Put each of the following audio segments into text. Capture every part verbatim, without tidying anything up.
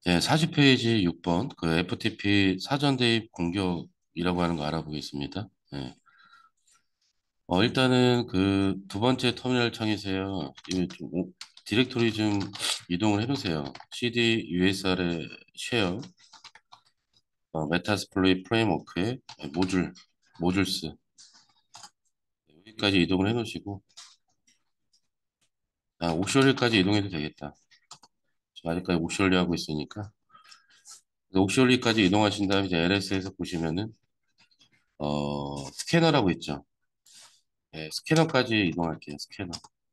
예, 사십 페이지 육 번, 그 에프티피 사전 대입 공격이라고 하는 거 알아보겠습니다. 예. 어, 일단은 그 두 번째 터미널 창이세요. 이거 좀 오- 디렉토리 좀 이동을 해보세요. cd usr의 쉐어, 어, 메타스플로이 프레임워크의 모듈, 모듈스 여기까지 이동을 해놓으시고, 아, 옥시올리까지 이동해도 되겠다. 지금 아직까지 옥시올리 하고 있으니까. 옥시올리까지 이동하신 다음에 이제 엘에스에서 보시면은 어, 스캐너라고 있죠. 예, 스캐너까지 이동할게요. 스캐너.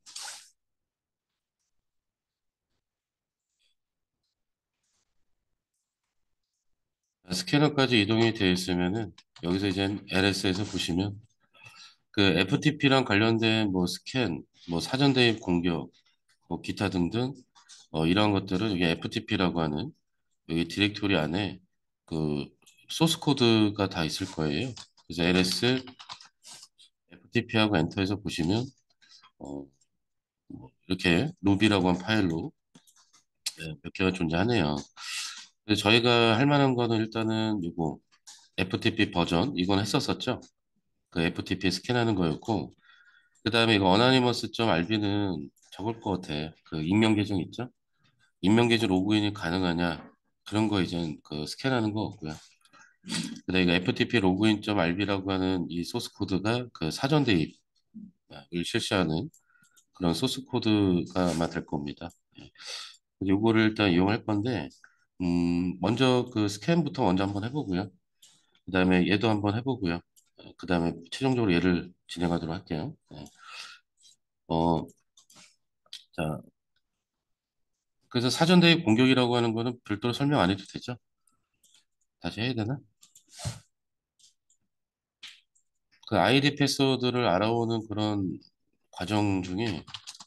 스캐너까지 이동이 되어 있으면은 여기서 이제 엘에스에서 보시면 그 에프티피랑 관련된 뭐 스캔, 뭐 사전 대입 공격, 뭐 기타 등등 어, 이러한 것들은 이게 에프티피라고 하는 여기 디렉토리 안에 그 소스 코드가 다 있을 거예요. 그래서 ls 에프티피하고 엔터해서 보시면 어, 뭐 이렇게 루비라고 한 파일로 예, 몇 개가 존재하네요. 그래서 저희가 할 만한 거는 일단은 이거 에프티피 버전 이건 했었었죠. 그 에프티피 스캔하는 거였고 그 다음에 이거 anonymous.rb는 적을 것 같아. 그 익명 계정 있죠? 익명 계정 로그인이 가능하냐? 그런 거 이제 그 스캔하는 거 없고요. 그다음에 이거 에프티피 로그인.rb라고 하는 이 소스 코드가 그 사전 대입을 실시하는 그런 소스 코드가 아마 될 겁니다. 예. 요거를 일단 이용할 건데 음, 먼저 그 스캔부터 먼저 한번 해보고요. 그다음에 얘도 한번 해보고요. 어, 그다음에 최종적으로 얘를 진행하도록 할게요. 예. 어, 자, 그래서 사전 대입 공격이라고 하는 거는 별도로 설명 안 해도 되죠? 다시 해야 되나? 그 아이디 패스워드를 알아오는 그런 과정 중에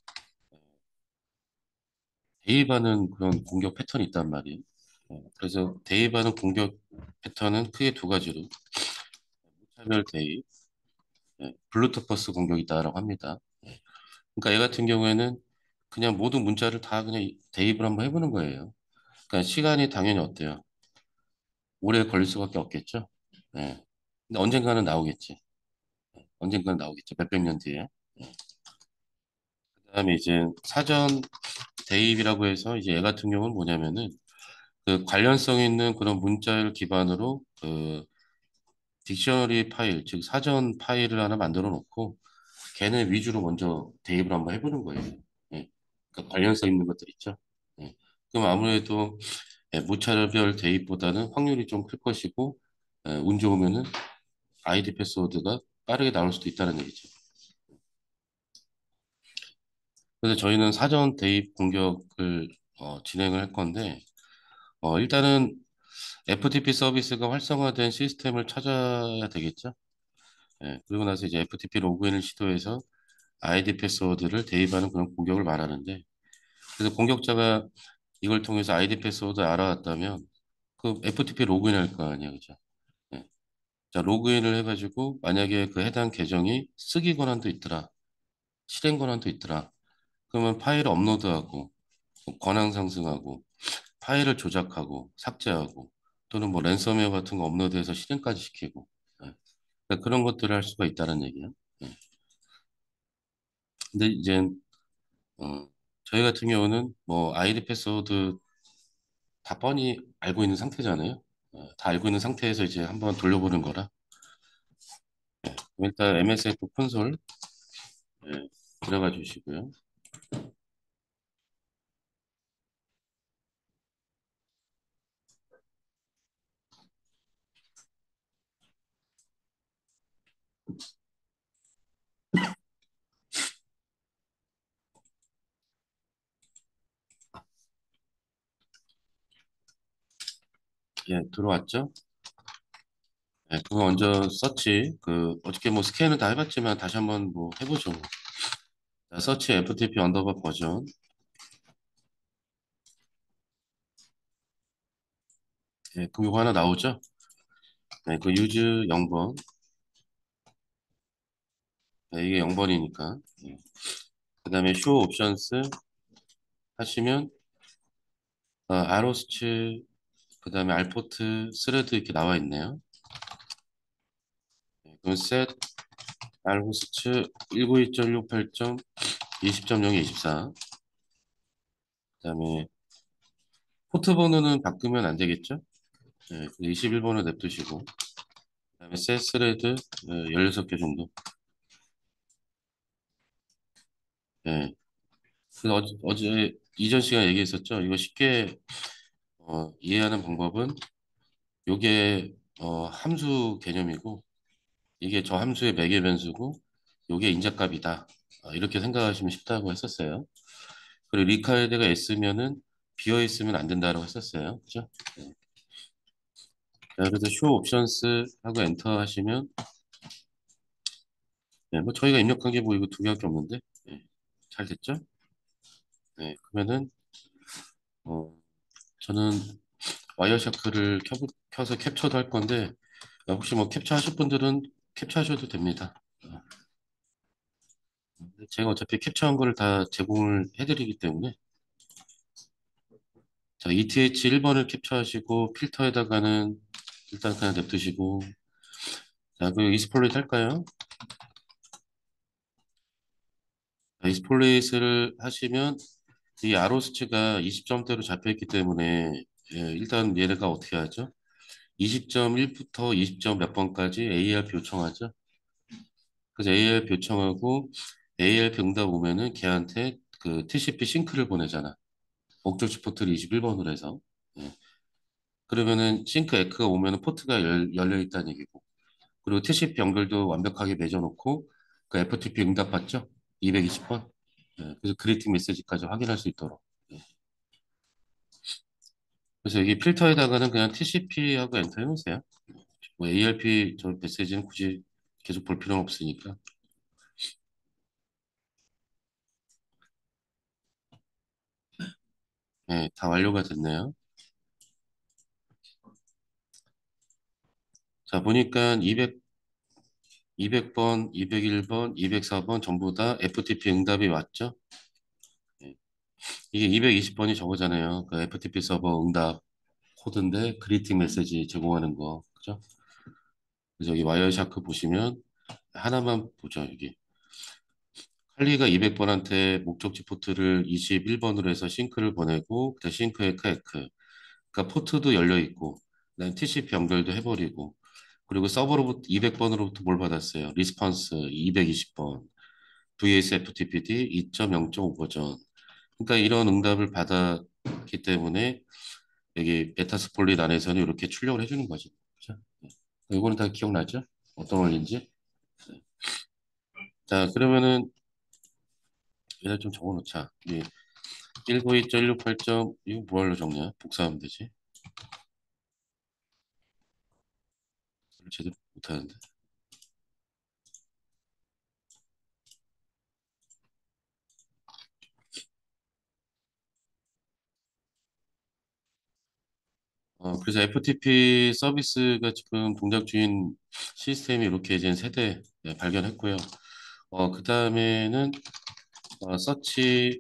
대입하는 그런 공격 패턴이 있단 말이에요. 어, 그래서 대입하는 공격 패턴은 크게 두 가지로 무차별 대입, 예, 블루투퍼스 공격이다라고 합니다. 예. 그러니까 얘 같은 경우에는 그냥 모든 문자를 다 그냥 대입을 한번 해보는 거예요. 그러니까 시간이 당연히 어때요? 오래 걸릴 수밖에 없겠죠. 예. 근데 언젠가는 나오겠지. 언젠가는 나오겠죠. 몇백 년 뒤에. 예. 그다음에 이제 사전 대입이라고 해서 이제 얘 같은 경우는 뭐냐면은 그 관련성 있는 그런 문자를 기반으로 그 딕셔너리 파일, 즉 사전 파일을 하나 만들어 놓고 걔네 위주로 먼저 대입을 한번 해보는 거예요. 예. 그러니까 관련성 있는 것들 있죠. 예. 그럼 아무래도 예, 무차별 대입보다는 확률이 좀 클 것이고 예, 운 좋으면은 아이디 패스워드가 빠르게 나올 수도 있다는 얘기죠. 그래서 저희는 사전 대입 공격을 어, 진행을 할 건데 어, 일단은 에프티피 서비스가 활성화된 시스템을 찾아야 되겠죠. 예, 그리고 나서 이제 에프티피 로그인을 시도해서 아이디 패스워드를 대입하는 그런 공격을 말하는데 그래서 공격자가 이걸 통해서 아이디 패스워드 알아왔다면 그 에프티피 로그인 할 거 아니야, 그죠? 예. 자, 로그인을 해가지고 만약에 그 해당 계정이 쓰기 권한도 있더라, 실행 권한도 있더라. 그러면 파일을 업로드하고 뭐 권한 상승하고 파일을 조작하고 삭제하고 또는 뭐 랜섬웨어 같은 거 업로드해서 실행까지 시키고 예. 그러니까 그런 것들을 할 수가 있다는 얘기야. 예. 근데 이제 어, 저희 같은 경우는 뭐 아이디 패스워드 다 뻔히 알고 있는 상태잖아요. 어, 다 알고 있는 상태에서 이제 한번 돌려보는 거라. 일단 엠에스에프 콘솔 예, 들어가 주시고요. 예, 들어왔죠? 예, 그거 먼저 서치 그 어떻게 뭐 스캔을 다 해봤지만 다시 한번 뭐 해보죠. 자, 서치 에프티피 언더바 버전 예, 그거 하나 나오죠? 네, 그 유즈 영 번 네, 이게 영 번이니까 그 다음에 쇼 옵션스 하시면 어, 아로스츠, 그 다음에 알포트, 스레드 이렇게 나와 있네요. 네, 그럼 셋, 알로스츠 일구이.육팔 점 이십.영에 이십사. 그 다음에 포트 번호는 바꾸면 안 되겠죠? 네, 이십일 번을 냅두시고. 그 다음에 셋, 스레드 네, 열여섯 개 정도. 네. 그 어제, 어제 이전 시간에 얘기했었죠. 이거 쉽게 어, 이해하는 방법은 요게 어, 함수 개념이고 이게 저 함수의 매개 변수고 요게 인자값이다. 어, 이렇게 생각하시면 쉽다고 했었어요. 그리고 리카이드가 S면은 비어 있으면 안 된다고 했었어요. 그죠? 네. 자, 그래서 쇼 옵션스 하고 엔터 하시면 네, 뭐 저희가 입력한 게 뭐 이거 두 개밖에 없는데 네, 잘 됐죠? 네, 그러면은 어, 저는 와이어샤크를 켜, 켜서 캡처도 할 건데 혹시 뭐 캡처하실 분들은 캡처하셔도 됩니다. 어, 제가 어차피 캡처한 거를 다 제공을 해드리기 때문에 자, 이티에이치 일 번을 캡처하시고 필터에다가는 일단 그냥 냅두시고 자, 그 이스폴레이트 할까요? 자, 이스폴레이트를 하시면 이 아로스치가 이십 점대로 잡혀있기 때문에 예, 일단 얘네가 어떻게 하죠? 이십 점 일부터 이십 점 몇 번까지 에이알피 요청하죠. 그래서 에이알피 요청하고 에이알피 응답 오면은 걔한테 그 티씨피 싱크를 보내잖아. 목적지 포트를 이십일 번으로 해서. 예. 그러면은 싱크 에크가 오면은 포트가 열, 열려 있다는 얘기고. 그리고 티씨피 연결도 완벽하게 맺어놓고 그 에프티피 응답 받죠? 이백이십 번. 예. 그래서 그리팅 메시지까지 확인할 수 있도록. 예. 그래서 여기 필터에다가는 그냥 티씨피하고 엔터 해놓으세요. 뭐 에이알피 저 메시지는 굳이 계속 볼 필요는 없으니까. 네, 다 완료가 됐네요. 자, 보니까 이백, 이백 번, 이백일 번, 이백사 번 전부 다 에프티피 응답이 왔죠? 네. 이게 이백이십 번이 저거잖아요. 그 에프티피 서버 응답 코드인데 그리팅 메시지 제공하는 거. 그죠? 그래서 여기 와이어샤크 보시면 하나만 보죠, 여기. 칼리가 이백 번한테 목적지 포트를 이십일 번으로 해서 싱크를 보내고, 그다음 싱크 에크 에크. 그러니까 포트도 열려 있고, 그다음 티씨피 연결도 해버리고, 그리고 서버로부터 이백 번으로부터 뭘 받았어요? 리스폰스 이백이십 번, 브이에스에프티피디 이 점 영 점 오 버전. 그러니까 이런 응답을 받았기 때문에 여기 메타스폴릿 안에서는 이렇게 출력을 해주는 거죠. 그죠? 이거는 다 기억나죠? 어떤 원리인지? 자, 그러면은 얘를 좀 적어놓자. 일구이.일육팔. 이거 뭐하러 적냐? 복사하면 되지. 제대로 못하는데. 어, 그래서 에프티피 서비스가 지금 동작 중인 시스템이 이렇게 이제 세대 네, 발견했고요. 어, 그 다음에는 어, 서치,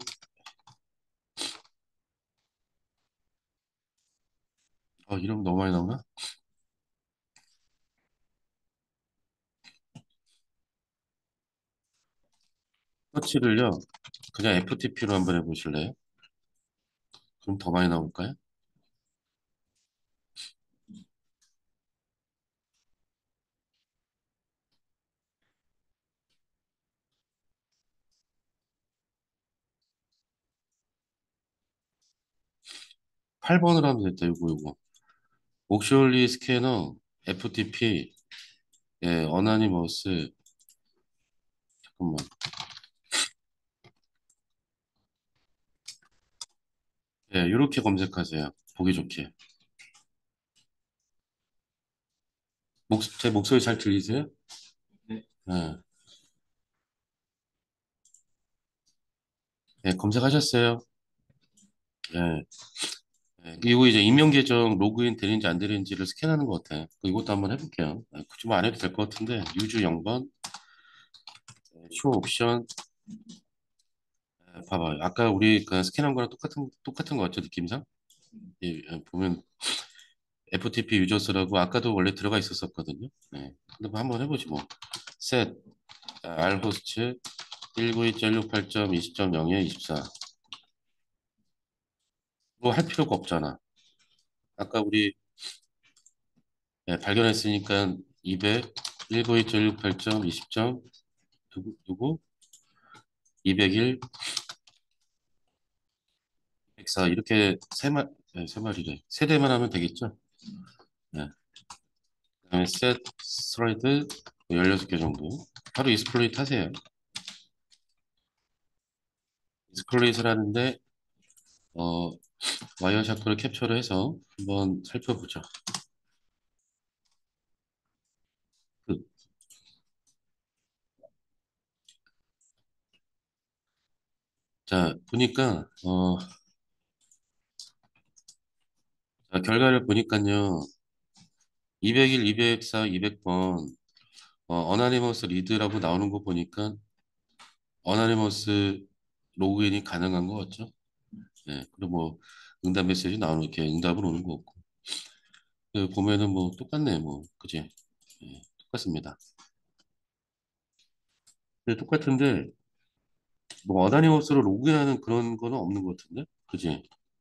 어, 이름 너무 많이 나오나? 서치를요, 그냥 에프티피로 한번 해보실래요? 그럼 더 많이 나올까요? 팔 번으로 하면 됐다, 이거, 이거. 옥시올리 스캐너, 에프티피, 예, 어나니머스, 잠깐만. 예, 이렇게 검색하세요. 보기 좋게. 목, 제 목소리 잘 들리세요? 예, 예, 검색하셨어요? 예. 예, 이거 이제 임용 계정 로그인 되는지 안 되는지를 스캔하는 것 같아요. 이것도 한번 해볼게요. 예, 굳이 뭐 안 해도 될 것 같은데 유주 영 번, 쇼 옵션. 예, 봐봐요. 아까 우리 그 스캔한 거랑 똑같은 똑같은 거 같죠, 느낌상? 예, 보면 에프티피 유저스라고 아까도 원래 들어가 있었었거든요. 네. 근데 뭐 한번 해보지 뭐. 셋 R 호스트 일구이.일육팔.이십.영에 이십사. 뭐 할 필요가 없잖아. 아까 우리 예, 발견했으니까 이백, 일구이.일육팔.이십. 누구, 누구? 이백일, 백사 이렇게 세 마, 네, 세 마리래. 세 대만 하면 되겠죠? 네. 그다음에 셋, 스트라이드 열여섯 개 정도. 하루 이스플로이트 하세요. 이스플로이트를 하는데 어, 와이어샤프를 캡처를 해서 한번 살펴보죠. 그, 자, 보니까 어, 자, 결과를 보니까요. 이백일, 이백사, 이백 번 어, 어나니머스 리드라고 나오는 거 보니까 어나니머스 로그인이 가능한 것 같죠? 네, 그리고 뭐 응답 메시지 나오는 이렇게 응답을 오는 거 같고 그 보면은 뭐 똑같네 뭐 그지? 네, 똑같습니다. 근데 똑같은데 뭐 어나니머스로 로그인하는 그런 거는 없는 것 같은데, 그지?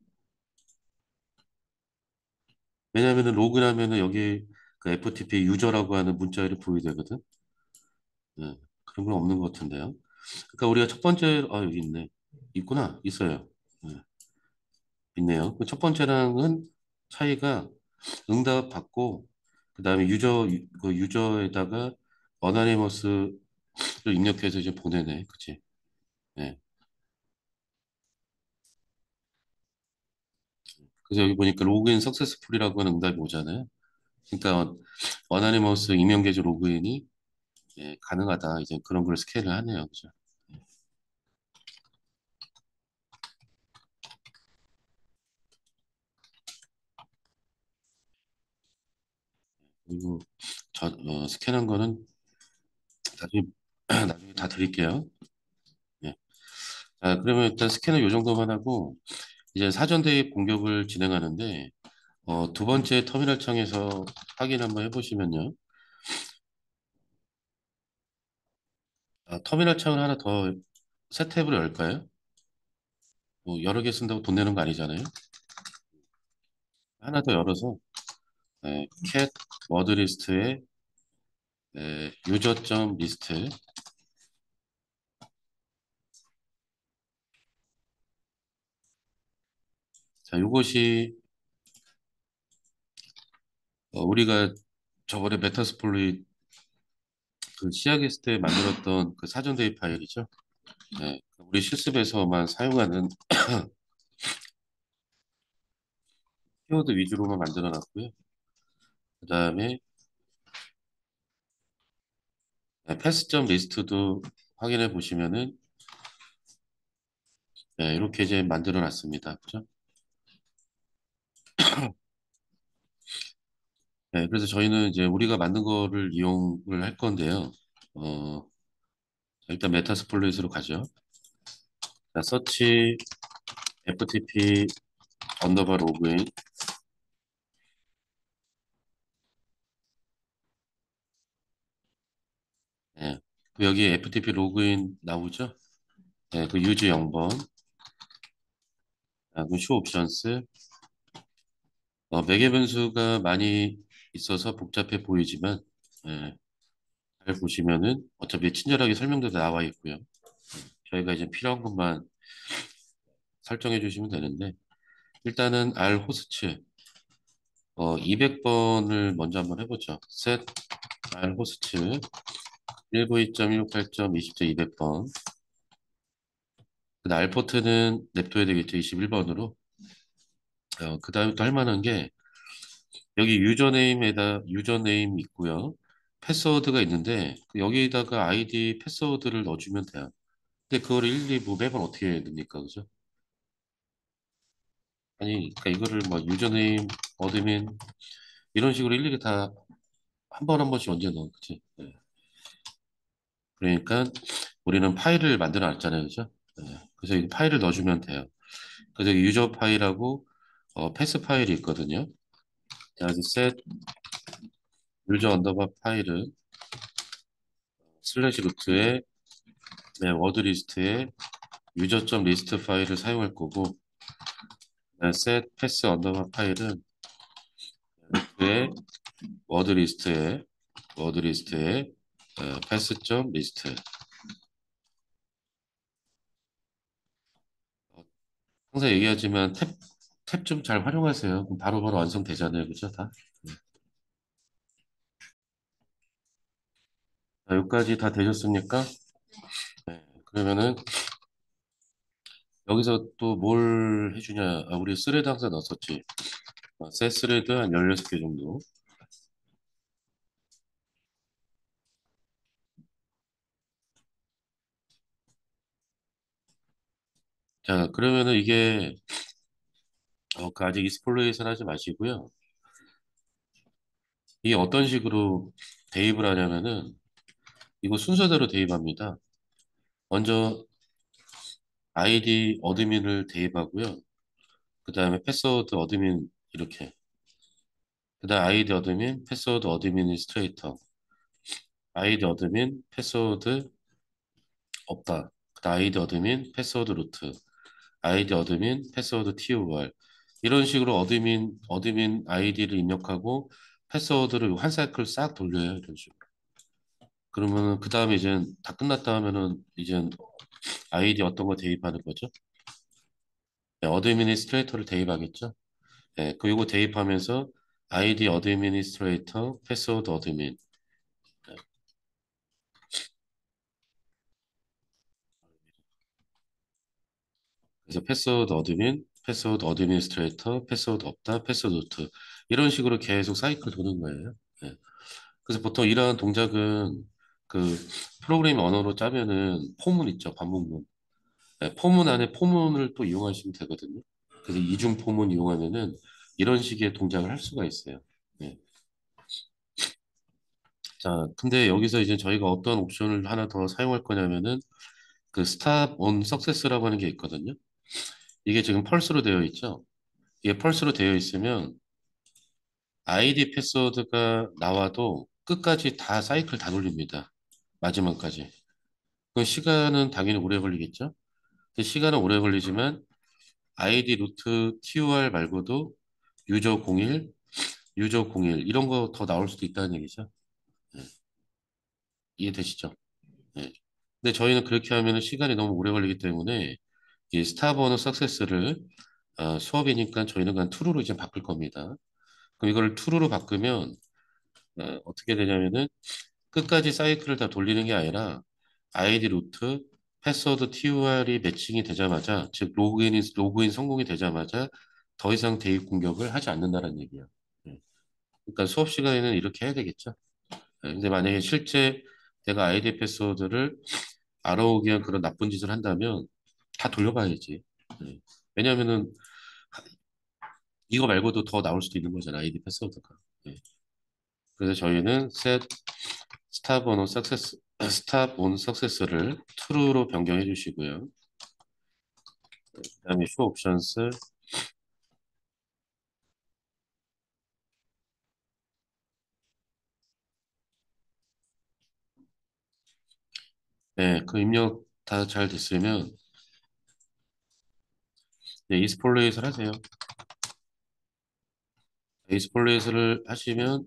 왜냐면은 로그인하면은 여기 그 에프티피 유저라고 하는 문자열이 보이되거든. 네, 그런 건 없는 것 같은데요. 그러니까 우리가 첫 번째 아 여기 있네. 있구나. 있어요. 네, 있네요. 그 첫 번째랑은 차이가 응답 받고 그다음에 유저 그 유저에다가 어나니머스를 입력해서 이제 보내네. 그치? 네. 그래서 여기 보니까 로그인 석세스풀이라고 하는 응답이 오잖아요. 그러니까 어나니머스 익명 계좌 로그인이 예, 가능하다. 이제 그런 걸 스캔을 하네요. 그죠? 그리고 저 어, 스캔한 거는 나중에 나중에 다 드릴게요. 예. 자, 그러면 일단 스캔을 요 정도만 하고 이제 사전 대입 공격을 진행하는데 어, 두 번째 터미널 창에서 확인 한번 해보시면요. 아, 터미널 창을 하나 더 새 탭으로 열까요? 뭐 여러 개 쓴다고 돈 내는 거 아니잖아요. 하나 더 열어서 네, cat 워드 리스트에 네, 유저점 리스트. 자, 이것이 어, 우리가 저번에 메타스플로이 그 시작했을 때 만들었던 그 사전 대입 파일이죠. 네, 우리 실습에서만 사용하는 키워드 위주로만 만들어 놨고요. 그 다음에 패스점 리스트도 확인해 보시면은 네, 이렇게 이제 만들어 놨습니다. 그죠? 네, 그래서 저희는 이제 우리가 만든 거를 이용을 할 건데요. 어, 일단 메타스플로잇으로 가죠. 자, 서치 에프티피 언더바 로그인. 네, 그 여기 에프티피 로그인 나오죠? 네, 그 유즈 영 번, 아, 그쇼 옵션스. 어, 매개 변수가 많이 있어서 복잡해 보이지만 예, 잘 보시면은 어차피 친절하게 설명도 나와 있고요. 저희가 이제 필요한 것만 설정해 주시면 되는데 일단은 R 호스트 어, 이백 번을 먼저 한번 해보죠. set R 호스트 일구이.일육팔.이십.이백 번. 근데 R 포트는 냅둬야 되겠죠. 이십일 번으로. 어, 그 다음에 또 할 만한 게 여기 유저네임에다 유저네임 있고요. 패스워드가 있는데 그 여기다가 아이디 패스워드를 넣어주면 돼요. 근데 그거를 일일이 뭐 매번 어떻게 넣습니까? 그죠? 아니, 그러니까 이거를 뭐 유저네임, 어드민 이런 식으로 일일이 다 한 번 한 번씩 얹어 넣어. 그치? 네. 그러니까 우리는 파일을 만들어 놨잖아요. 그죠? 네. 그래서 이 파일을 넣어주면 돼요. 그래서 이 유저 파일하고 어, 패스 파일이 있거든요. 자, 그래서 set 유저 언더바 파일은 슬래시 루트에 네, 워드 리스트에 유저.점 리스트 파일을 사용할 거고 네, set 패스 언더바 파일은 그의 워드 리스트에 워드 리스트에 패스.점 리스트 항상 얘기하지만 탭 탭 좀 잘 활용하세요. 그럼 바로바로 완성되잖아요. 그죠? 다. 자, 여기까지 다 되셨습니까? 네. 그러면은 여기서 또 뭘 해주냐? 아, 우리 스레드 항상 넣었었지. 어, 새 스레드 한 열여섯 개 정도. 자, 그러면은 이게 어, 그 아직 익스플로레이션 하지 마시고요. 이게 어떤 식으로 대입을 하냐면은 이거 순서대로 대입합니다. 먼저 아이디 어드민을 대입하고요. 그 다음에 패스워드 어드민 이렇게. 그 다음 아이디 어드민, 패스워드 어드미니스트레이터. 아이디 어드민, 패스워드 없다. 그 다음 아이디 어드민, 패스워드 루트. 아이디 어드민, 패스워드 티오알. 이런 식으로 어드민, 어드민 아이디를 입력하고 패스워드를 한 사이클 싹 돌려요. 이런 식으로. 그러면은 그 다음에 이제 다 끝났다 하면은 이제 아이디 어떤 거 대입하는 거죠? 네, 어드미니스트레이터를 대입하겠죠? 네, 그리고 대입하면서 아이디 어드미니스트레이터, 패스워드 어드민. 네, 그래서 패스워드 어드민, 패스워드 어드미니스트레이터, 패스워드 없다, 패스워드 루트. 이런 식으로 계속 사이클 도는 거예요. 네. 그래서 보통 이러한 동작은 그 프로그래밍 언어로 짜면은 포문 있죠, 반복문. 네, 포문 안에 포문을 또 이용하시면 되거든요. 그래서 이중 포문 이용하면은 이런 식의 동작을 할 수가 있어요. 네. 자, 근데 여기서 이제 저희가 어떤 옵션을 하나 더 사용할 거냐면은 그 스탑 온 석세스라고 하는 게 있거든요. 이게 지금 펄스로 되어 있죠. 이게 펄스로 되어 있으면 아이디 패스워드가 나와도 끝까지 다 사이클 다 돌립니다. 마지막까지. 그 시간은 당연히 오래 걸리겠죠. 근데 시간은 오래 걸리지만 아이디 루트 티오알 말고도 유저 공일, 유저 공일 이런 거 더 나올 수도 있다는 얘기죠. 네. 이해되시죠? 네. 근데 저희는 그렇게 하면 시간이 너무 오래 걸리기 때문에 이 스타버너 석세스를 어, 수업이니까 저희는 그냥 투루로 이제 바꿀 겁니다. 그럼 이걸 투루로 바꾸면 어, 어떻게 되냐면은 끝까지 사이클을 다 돌리는 게 아니라 아이디 루트, 패스워드 티오알이 매칭이 되자마자 즉 로그인이 로그인 성공이 되자마자 더 이상 대입 공격을 하지 않는다는 얘기예요. 네. 그러니까 수업 시간에는 이렇게 해야 되겠죠. 네. 근데 만약에 실제 내가 아이디 패스워드를 알아오기 위한 그런 나쁜 짓을 한다면 다 돌려봐야지. 네. 왜냐하면은 이거 말고도 더 나올 수도 있는 거잖아, 아이디 패스워드가. 네. 그래서 저희는 set stop on success, stop on success를 true로 변경해 주시고요. 그다음에 show options, 네, 그 입력 다 잘 됐으면 네, 이스폴레이트를 하세요. 이스폴레이트를 하시면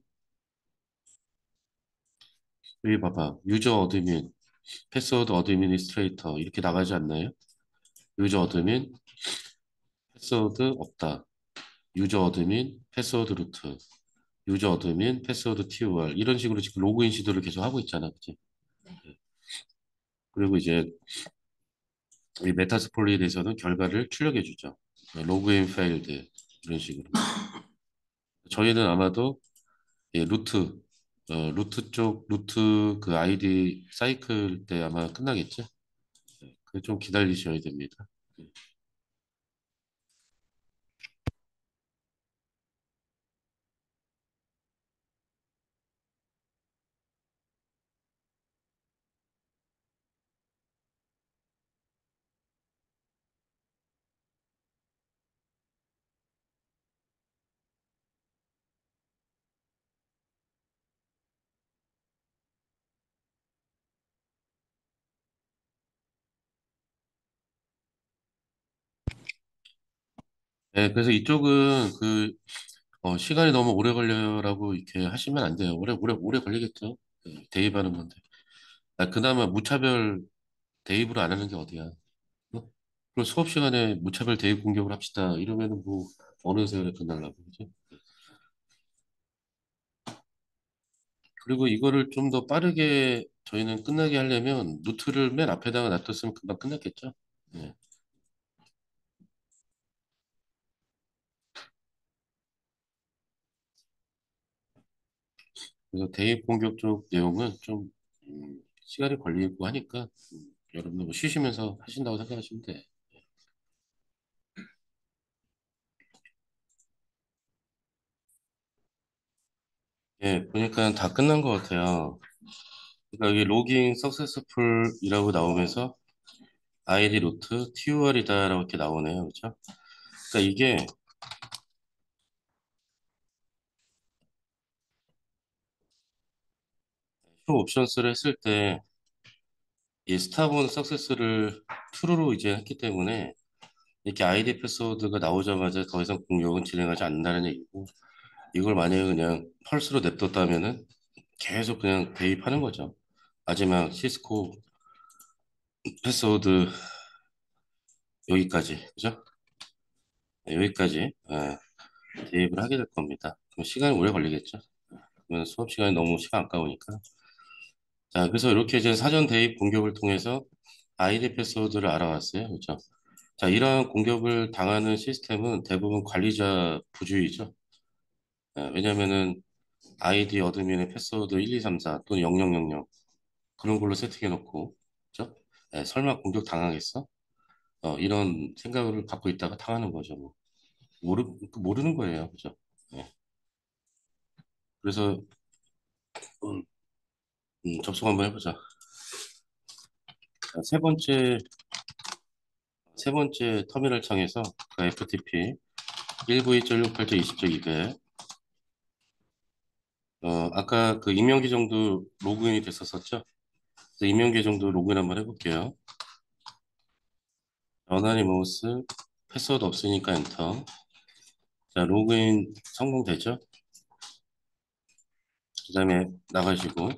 여기 봐봐, 유저 어드민, 패스워드 어드미니스트레이터 이렇게 나가지 않나요? 유저 어드민, 패스워드 없다. 유저 어드민, 패스워드 루트. 유저 어드민, 패스워드 티오알 이런 식으로 지금 로그인 시도를 계속 하고 있잖아, 그치? 네. 그리고 이제 이 메타스폴리에 대해서는 결과를 출력해 주죠. 로그인 페일드 이런 식으로. 저희는 아마도 예, 루트 어, 루트 쪽 루트 그 아이디 사이클 때 아마 끝나겠죠. 그 좀 기다리셔야 됩니다. 네, 그래서 이쪽은 그 어, 시간이 너무 오래 걸려라고 이렇게 하시면 안 돼요. 오래 오래 오래 걸리겠죠. 네, 대입하는 건데. 아, 그나마 무차별 대입을 안 하는 게 어디야. 어? 그럼 수업 시간에 무차별 대입 공격을 합시다. 이러면은 뭐 어느 세월에 끝날라고 그지? 그리고 이거를 좀 더 빠르게 저희는 끝나게 하려면 노트를 맨 앞에다가 놔뒀으면 금방 끝났겠죠. 네. 그래서 대입 공격 쪽 내용은 좀 음, 시간이 걸리고 하니까 음, 여러분들 뭐 쉬시면서 하신다고 생각하시면 돼. 예, 보니까 다 끝난 것 같아요. 그러니까 여기 로깅 석세스풀이라고 나오면서 아이디 루트 티유알이다라고 이렇게 나오네요. 그렇죠? 그러니까 이게 쇼 옵션스를 했을 때 이 스타본 석세스를 true로 이제 했기 때문에 이렇게 아이디 패스워드가 나오자마자 더 이상 공격은 진행하지 않는다는 얘기고 이걸 만약에 그냥 펄스로 냅뒀다면은 계속 그냥 대입하는 거죠. 마지막 시스코 패스워드 여기까지, 그죠? 네, 여기까지 예, 대입을 하게 될 겁니다. 그럼 시간이 오래 걸리겠죠? 그러면 수업 시간이 너무 시간 아까우니까. 자, 그래서 이렇게 이제 사전 대입 공격을 통해서 아이디 패스워드를 알아왔어요. 그죠? 자, 이러한 공격을 당하는 시스템은 대부분 관리자 부주의죠. 예, 왜냐면은 아이디 어드민의 패스워드 일, 이, 삼, 사 또는 영영영영 그런 걸로 세팅해 놓고, 그죠? 예, 설마 공격 당하겠어? 어, 이런 생각을 갖고 있다가 당하는 거죠. 뭐. 모르, 모르는 거예요. 그죠? 예. 그래서, 음, 음, 접속 한번 해보자. 자, 세 번째, 세 번째 터미널 창에서 그 에프티피 일구이.육팔.이십.이백 어, 아까 그 익명 계정도 로그인이 됐었었죠? 그래서 익명 계정도 로그인 한번 해볼게요. 어나니머스 패스워드 없으니까 엔터. 자, 로그인 성공되죠? 그 다음에 나가시고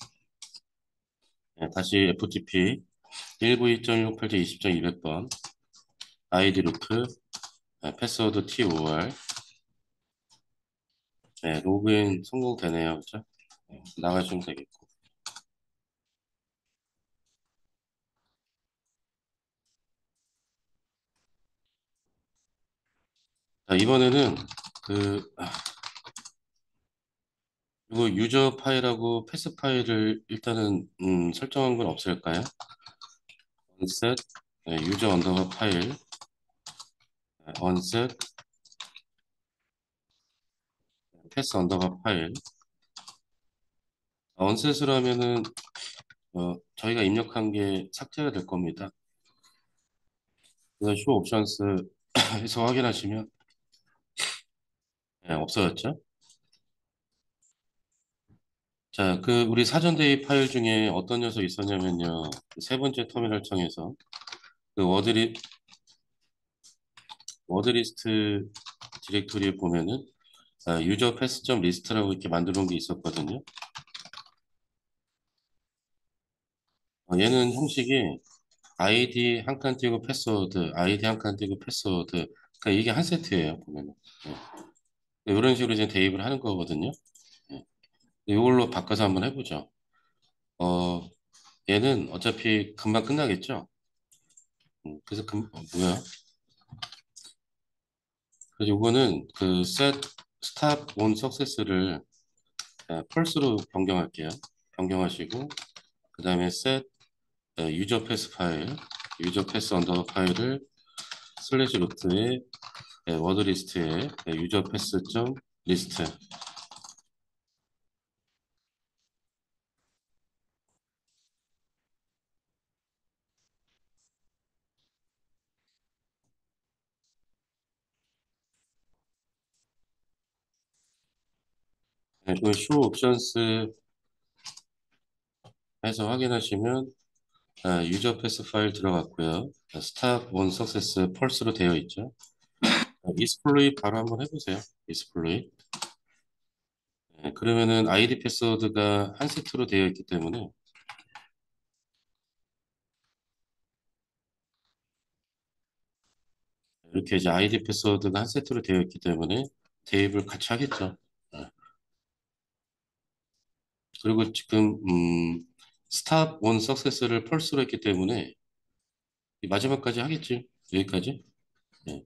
네, 다시 에프티피 일구이.육팔.이십.이백 번 아이디 루트 네, 패스워드 티오알 네, 로그인 성공되네요. 그죠? 네, 나가시면 되겠고. 자, 이번에는 그 아, 이거 유저 파일하고 패스 파일을 일단은 음, 설정한 건 없을까요? onset 네, 유저 언더바 파일 네, onset 패스 언더바 파일 onset으로 하면은 어, 저희가 입력한 게 삭제가 될 겁니다. 그래서 쇼 옵션스 해서 확인하시면 네, 없어졌죠? 자, 그 우리 사전 대입 파일 중에 어떤 녀석이 있었냐면요. 세 번째 터미널 창에서 그 워드리 워드리스트 디렉토리에 보면은 아, 유저 패스점 리스트라고 이렇게 만들어 놓은 게 있었거든요. 어, 얘는 형식이 아이디 한 칸 띄고 패스워드, 아이디 한 칸 띄고 패스워드. 그러니까 이게 한 세트예요, 보면은. 네. 이런 식으로 이제 대입을 하는 거거든요. 네. 이걸로 바꿔서 한번 해보죠. 어, 얘는 어차피 금방 끝나겠죠. 음, 그래서 금, 어, 뭐야? 그래서 요거는 그 set stop on success를 펄스로 변경할게요. 변경하시고 그 다음에 set 유저 패스 파일, 유저 패스 언더 파일을 슬래시 루트에 워드 리스트에 유저 패스 점 리스트 그 show options 해서 확인하시면 아, 유저 패스 파일 들어갔고요. 스탑 원 석세스 펄스로 되어 있죠. 이스플로이 바로 한번 해보세요. 이스플로이. 네, 그러면은 아이디 패스워드가 한 세트로 되어 있기 때문에 이렇게 이제 아이디 패스워드가 한 세트로 되어 있기 때문에 대입을 같이 하겠죠. 네. 그리고 지금 음, 스탑 온 석세스를 펄스로 했기 때문에 이 마지막까지 하겠지. 여기까지. 네.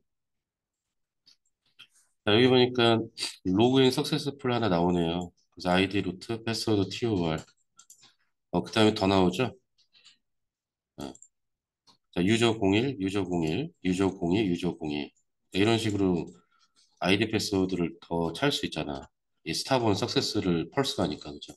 자, 여기 보니까 로그인 석세스풀 하나 나오네요. 그래서 아이디 루트 패스워드 티오알. 어, 그 다음에 더 나오죠. 어. 자, 유저 공일, 유저 공일, 유저 공이, 유저 공이. 이런 식으로 아이디 패스워드를 더 찰 수 있잖아. 이 스타본 석세스를 펄스가 하니까, 그죠?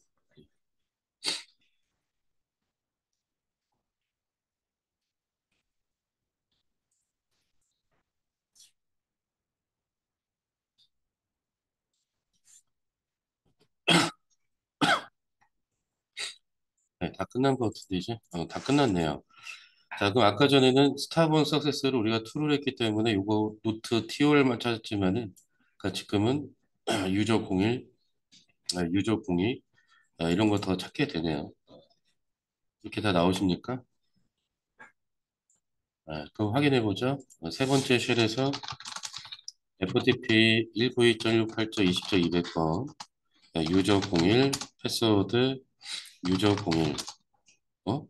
네, 다 끝난 것 같은데, 이제? 어, 다 끝났네요. 자, 그럼 아까 전에는 스타본 석세스를 우리가 툴을 했기 때문에 이거 노트 티오엘만 찾았지만은, 그러니까 지금은 유저 공일, 아, 유저 공이, 아, 이런 거 더 찾게 되네요. 이렇게 다 나오십니까? 아, 그럼 확인해 보죠. 어, 세 번째 쉘에서 에프티피 일구이.16.8.이십.이백 번 유저 공일 패스워드 유저 공일 어?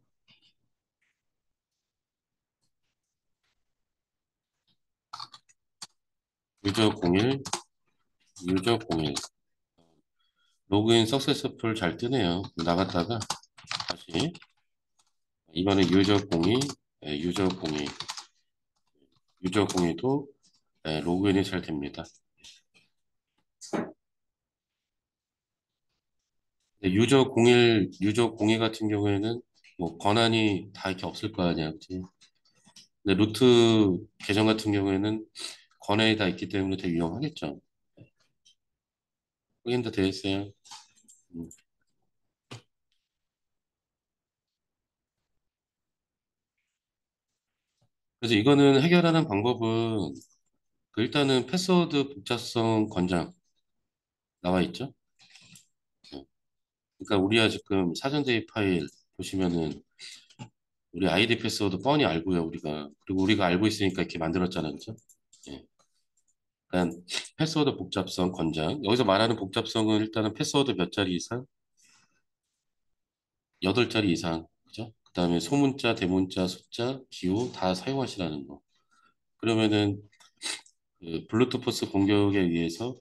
유저 공일 유저 공일 로그인 석세스풀 잘 뜨네요. 나갔다가 다시 이번에 유저 공이 예, 유저 공이 유저 공이도 예, 로그인이 잘 됩니다. 근데 유저 공일 유저 공이 같은 경우에는 뭐 권한이 다 이렇게 없을 거 아니야, 그치? 근데 루트 계정 같은 경우에는 권한이 다 있기 때문에 되게 유용하겠죠. 확인도 되어 있어요. 음. 그래서 이거는 해결하는 방법은 그 일단은 패스워드 복잡성 권장 나와 있죠. 네. 그러니까 우리가 지금 사전 대입 파일 보시면은 우리 아이디 패스워드 뻔히 알고요, 우리가. 그리고 우리가 알고 있으니까 이렇게 만들었잖아요, 그죠? 예. 그러니까 패스워드 복잡성 권장. 여기서 말하는 복잡성은 일단은 패스워드 몇 자리 이상? 여덟 자리 이상. 그죠? 그다음에 소문자, 대문자, 숫자, 기호 다 사용하시라는 거. 그러면은 그 블루투스 공격에 의해서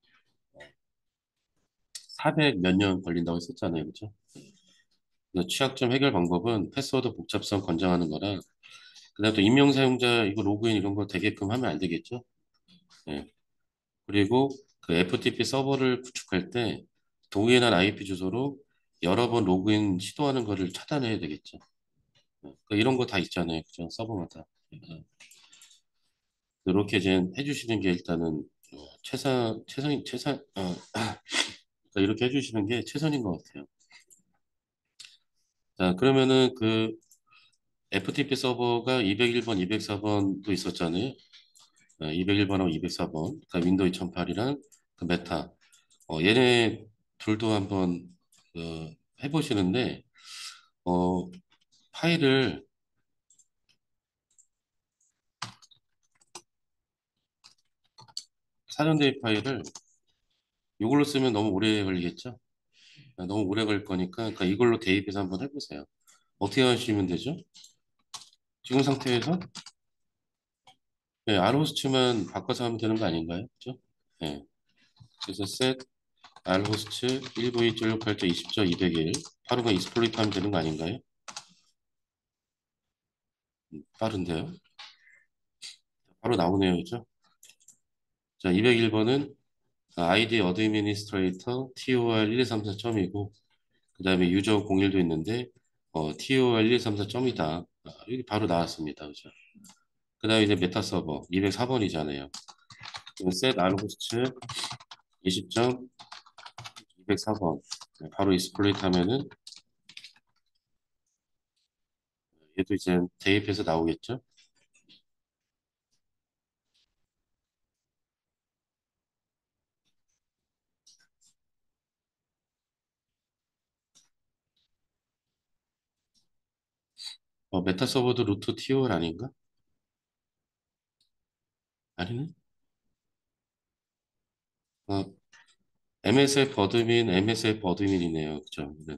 사백 몇 년 걸린다고 했었잖아요. 그죠? 그래서 취약점 해결 방법은 패스워드 복잡성 권장하는 거랑 그다음에 또 익명 사용자 이거 로그인 이런 거 되게끔 하면 안 되겠죠? 예. 그리고 그 에프티피 서버를 구축할 때 동일한 아이피 주소로 여러 번 로그인 시도하는 거를 차단해야 되겠죠. 예. 그 이런 거 다 있잖아요. 그죠? 서버마다. 예. 이렇게 이제 해주시는 게 일단은 어, 최선, 최선, 최선, 어, 그러니까 이렇게 해주시는 게 최선인 것 같아요. 자, 그러면은 그 에프티피 서버가 이백일 번, 이백사 번도 있었잖아요. 이백일 번하고 이백사 번, 그러니까 윈도우 이천팔이랑 그 메타. 어, 얘네 둘도 한번 어, 해보시는데 어, 파일을 사전 대입 파일을 이걸로 쓰면 너무 오래 걸리겠죠? 아, 너무 오래 걸릴 거니까 그러니까 이걸로 대입해서 한번 해보세요. 어떻게 하시면 되죠? 지금 상태에서 네, r호스트만 바꿔서 하면 되는 거 아닌가요? 그죠? 네. 그래서 set rhost 일구이.16.8.이십.이백일 바로 그 익스플로이트 하면 되는 거 아닌가요? 음, 빠른데요? 바로 나오네요, 그죠? 자, 이백일 번은 아이디 어드미니스트레이터 tor 일이삼사 점이고 그 다음에 유저 공일도 있는데 어, tor 일이삼사 점이다. 여기 바로 나왔습니다, 그죠? 그 다음에 이제 메타 서버 이백사 번이잖아요. set rhost 이십 점 이백사 번 바로 익스플로이트 하면은 얘도 이제 대입해서 나오겠죠? 어, 메타 서버도 루트 티오엘 아닌가? 아니네? 어, 엠에스에프 어드민, 엠에스에프 어드민이네요. 그죠? 네.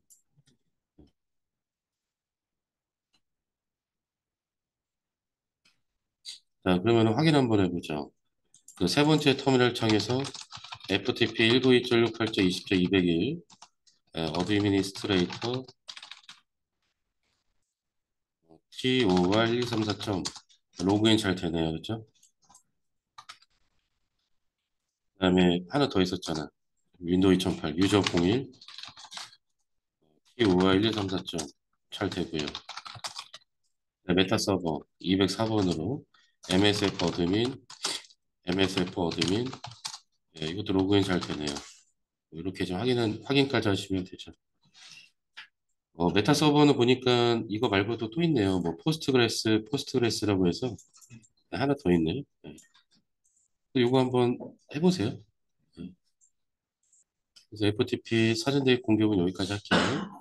자, 그러면 확인 한번 해보죠. 그 세 번째 터미널 창에서 에프티피 일구이.육팔.이십.이백일 어드미니스트레이터 씨오알 일이삼사 로그인 잘 되네요. 그죠? 그다음에 하나 더 있었잖아. 윈도우 이천팔 유저 공일 씨오알 일이삼사 잘 되고요. 네, 메타 서버 이백사 번으로 엠에스에프 어드민, 엠에스에프 어드민, 예, 이것도 로그인 잘 되네요. 이렇게 좀 확인은, 확인까지 하시면 되죠. 어, 메타 서버는 보니까 이거 말고도 또 있네요. 뭐, 포스트그레스, 포스트그레스라고 해서 네, 하나 더 있네요. 네. 이거 한번 해보세요. 네. 그래서 에프티피 사전 대입 공격은 여기까지 할게요.